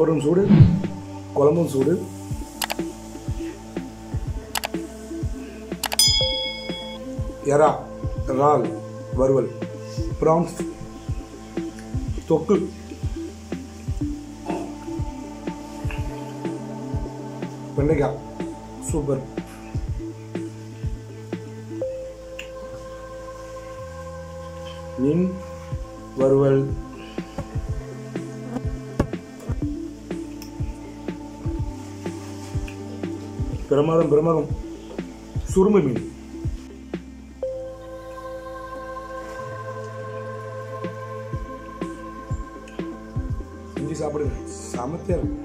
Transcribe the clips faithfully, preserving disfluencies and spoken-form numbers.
சோறும் சூடு, குழம்பும் சூடு. எறா, இறால் வறுவல், prawns தொக்கு, வெண்டைக்காய் சூப்பர். மீன் வறுவல், பிரமாதம் பிரமாதம். சுருமை மீன், செஞ்சு சாப்பிடுங்க, சமத்தியா இருக்கும்.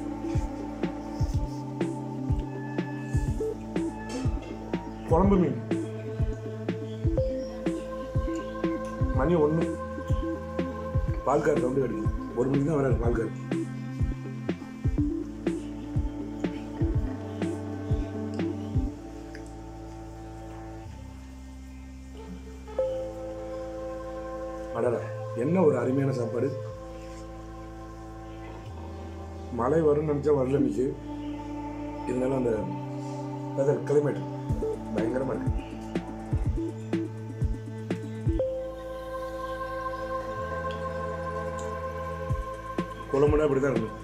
குழம்பு மீன் மணி ஒன்று, பால்கார் சவுண்டு கிடைக்கும். ஒரு மணிக்கு தான் வராது பால்கார். அடடா, என்ன ஒரு அருமையான சாப்பாடு. மழை வரும்னு நினச்சா வரல இன்னைக்கு. இருந்தாலும் அந்த வெதர் கிளைமேட் பயங்கரமாக இருக்கு. குழம்புனா இப்படி தான் இருக்கும்.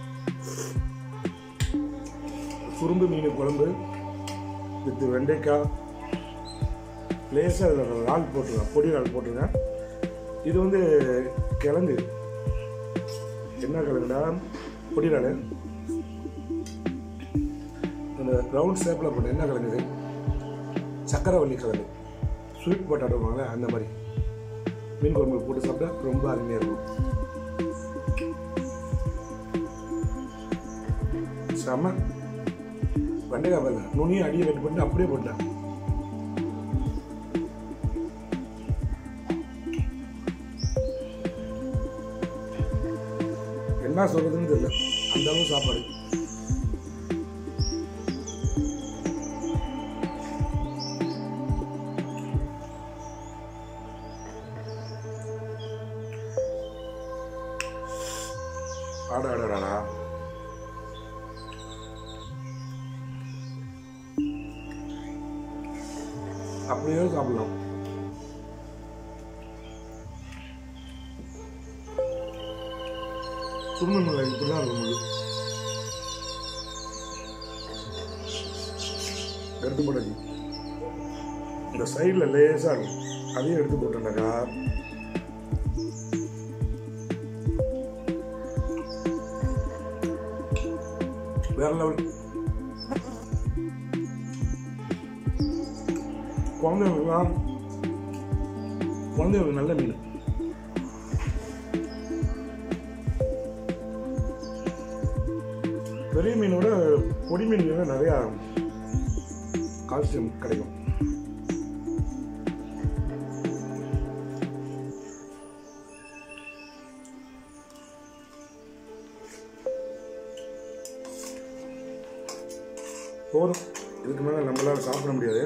சுரும்பு மீன் குழம்பு வித் வெண்டைக்காய், லேசாக இதில் இறால் போட்டுருங்க, பொடி இறால் போட்டுருங்க. இது வந்து கிழங்கு, என்ன கிழங்குடா, பொடி இறால். அந்த ரவுண்ட் ஷேப்பில் போட்டு என்ன கிழங்கு, சக்கரவள்ளி கிழங்கு, ஸ்வீட் பொட்டாட்டோவாங்க அந்த மாதிரி. மீன் குழம்பு போட்டு சாப்பிட்டா ரொம்ப அருமையாக இருக்கும். செம்ம. வெண்டைக்காய் பாருங்க, நுனியை அடியை வெட்டி போட்டு அப்படியே போட்டேன். என்ன சொல்றதுன்னு தெரியல, அந்த அளவு சாப்பாடு. ஆடாடாடா, அப்படியே சாப்பிடலாம். சுருமை மிளகாய் இப்படிதான் இருக்கும். எடுத்து போட்டாச்சு. இந்த சைடில் லேசாக இருக்கும், அதையும் எடுத்து போட்டோம்னாக்கா வேற லெவல். குழந்தைங்களுக்குலாம் குழந்தைங்களுக்கு நல்ல மீன். பெரிய மீனோட பொடி மீன்கள் நிறையா கால்சியம் கிடைக்கும். போதும், இதுக்கு மேலே நம்மளால சாப்பிட முடியாது.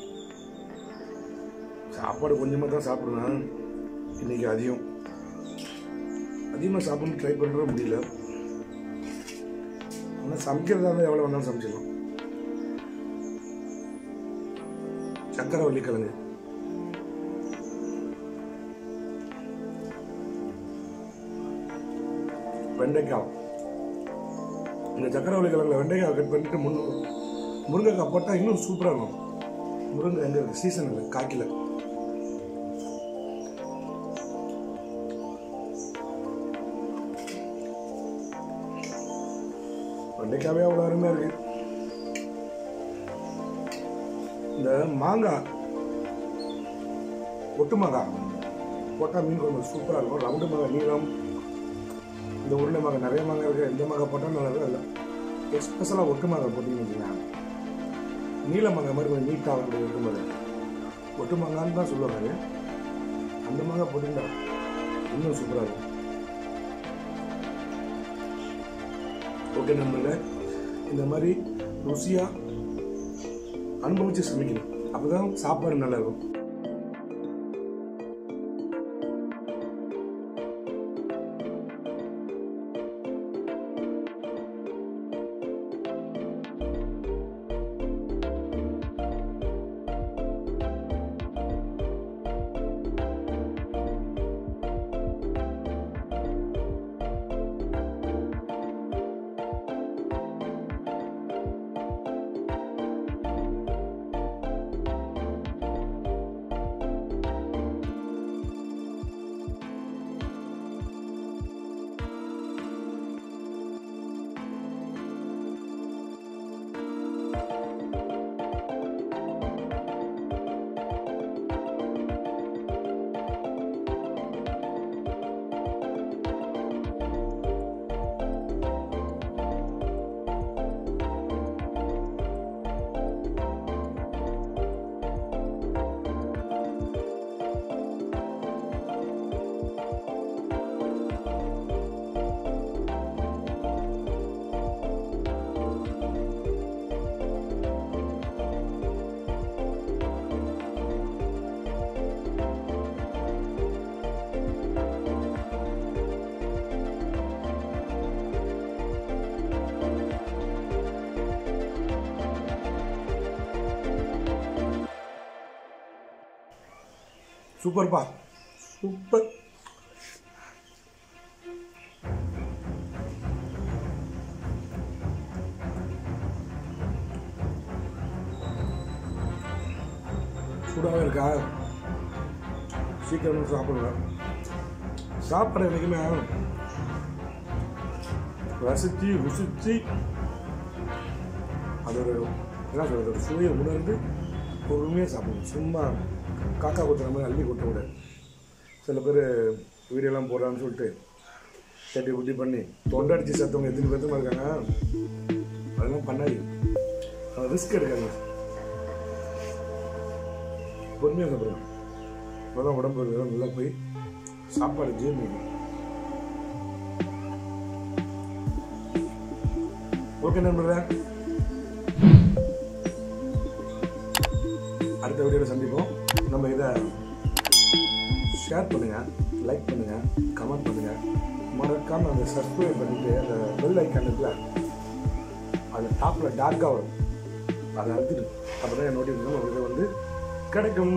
சாப்பாடு கொஞ்சமாக தான் சாப்பிடுவேன் இன்னைக்கு. அதிகம் அதிகமாக சாப்பிடணும் ட்ரை பண்ணுற முடியல. ஆனால் சமைக்கிறதா இருந்தால் எவ்வளோ வேணாலும் சமைச்சிடலாம். சக்கரவள்ளி கிழங்கு, வெண்டைக்காய். இந்த சக்கரவள்ளி கிழங்குல வெண்டைக்காய் கட் பண்ணிட்டு முன் முருங்கைக்காய் போட்டால் இன்னும் சூப்பராக இருக்கும். முருங்கை எங்கே இருக்குது, சீசன் இல்லை, காய்க்கல. வெண்டைக்காவே அவ்வளோ அருமையாக இருக்கு. இந்த மாங்காய், ஒட்டு மாங்காய் போட்டால் மீன் குழம்பு சூப்பராக இருக்கும். ரவுண்டு மாங்காய், நீளம், இந்த உருளை மாங்காய், நிறைய மாங்காய் இருக்குது. எந்த மாங்காய் போட்டாலும் நல்லா இருக்கும். இல்லை எக்ஸ்பெஷலாக ஒட்டு மாங்காய் போட்டிங்கன்னு வச்சுக்கோங்க, நீல மாங்காய் மாதிரி கொஞ்சம் நீட்டாக வரக்கூடிய ஒட்டு மாங்காய், ஒட்டு மாங்கான்னு தான் சொல்லுவாங்க. அந்த மாங்காய் போட்டிங்கன்னா இன்னும் சூப்பராக இருக்கும். ஓகே நண்பர்களே, இந்த மாதிரி ருசியாக அனுபவிச்சு சமைக்கணும், அப்போ தான் சாப்பாடு நல்லா இருக்கும். சூப்பர்ப்பா, சூப்பர். சூடாகவே இருக்கா? சீக்கிரம் சாப்பிடுவேன். சாப்பிட்ற என்றைக்குமே ரசித்து ருசித்து அதோட என்ன சொல்கிறது, ஒரு சுவையை உணர்ந்து பொறுமையாக சாப்பிடணும். சும்மா காக்கா கொத்துற மாதிரி அள்ளி கொட்ட விட. சில பேர் வீடியோலாம் போடுறான்னு சொல்லிட்டு தட்டி குட்டி பண்ணி தொண்டடிச்சு சத்தவங்க எத்தனை பேர்த்தமாக இருக்காங்க. அதெல்லாம் பண்ணாது, ரிஸ்க் எடுக்காங்க. பொறுமையாக சாப்பிடுவேன். இப்போதான் உடம்பு நல்லா போய் சாப்பாடு ஜீர்ணிக்கும். ஓகே நண்பர்களே, அடுத்த வீடியோவில் சந்திப்போம். நம்ம இதை ஷேர் பண்ணுங்கள், லைக் பண்ணுங்கள், கமெண்ட் பண்ணுங்கள். மறக்காமல் அந்த சப்ஸ்கிரைப் பண்ணிவிட்டு அந்த பெல் ஐக்கான் இருக்குல்ல, அது டாப்பில் டார்க்காக வரும், அதை அழுத்திட்டு அப்போ தான் என் நோட்டிஃபிகேஷன் உங்களுக்கு வந்து கிடைக்கும்.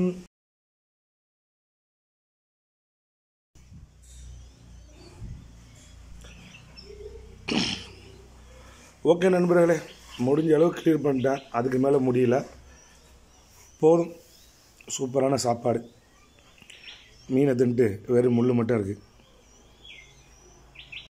ஓகே நண்பர்களே, முடிஞ்ச அளவுக்கு கிளியர் பண்ணிட்டேன். அதுக்கு மேலே முடியல. போதும். சூப்பரான சாப்பாடு. மீனை தின்ட்டு வெறும் முள் மட்டும் இருக்குது.